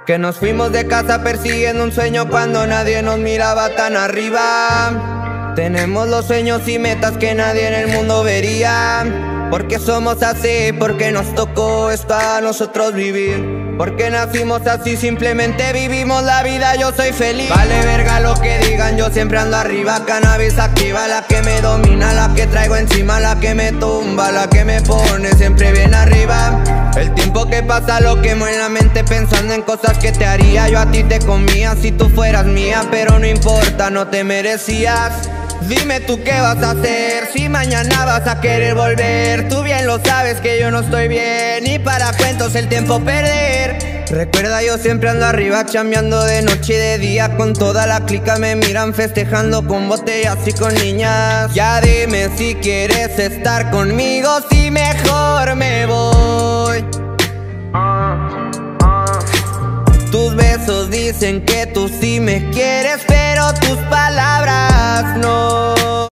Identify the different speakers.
Speaker 1: Que nos fuimos de casa persiguiendo un sueño cuando nadie nos miraba tan arriba. Tenemos los sueños y metas que nadie en el mundo vería. Porque somos así, porque nos tocó esto a nosotros vivir. Porque nacimos así, simplemente vivimos la vida, yo soy feliz. Vale verga lo que digan, yo siempre ando arriba. Cannabis activa, la que me domina, la que traigo encima, la que me tumba, la que me pone siempre bien arriba. El tiempo que pasa lo quemo en la mente pensando en cosas que te haría. Yo a ti te comía si tú fueras mía, pero no importa, no te merecías. Dime tú qué vas a hacer, si mañana vas a querer volver. Tú bien lo sabes que yo no estoy bien, y para cuentos el tiempo perder. Recuerda, yo siempre ando arriba, chambeando de noche y de día. Con toda la clica me miran festejando con botellas y con niñas. Ya dime si quieres estar conmigo, si mejor me voy. Tus besos dicen que tú sí me quieres, pero tus palabras no.